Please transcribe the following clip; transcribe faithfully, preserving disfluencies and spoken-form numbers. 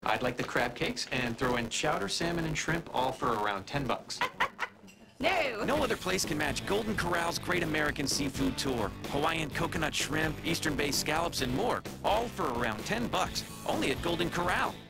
I'd like the crab cakes and throw in chowder, salmon, and shrimp, all for around ten bucks. No! No other place can match Golden Corral's Great American Seafood Tour. Hawaiian coconut shrimp, Eastern Bay scallops, and more, all for around ten bucks. Only at Golden Corral.